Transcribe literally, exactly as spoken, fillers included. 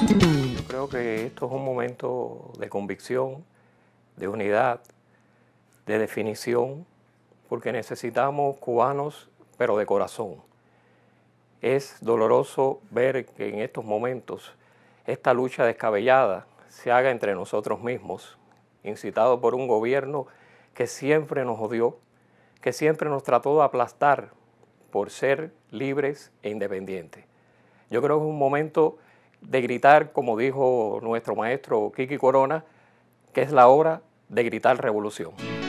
Yo creo que esto es un momento de convicción, de unidad, de definición, porque necesitamos cubanos, pero de corazón. Es doloroso ver que en estos momentos esta lucha descabellada se haga entre nosotros mismos, incitado por un gobierno que siempre nos odió, que siempre nos trató de aplastar por ser libres e independientes. Yo creo que es un momento de gritar, como dijo nuestro maestro Kiki Corona, que es la hora de gritar revolución.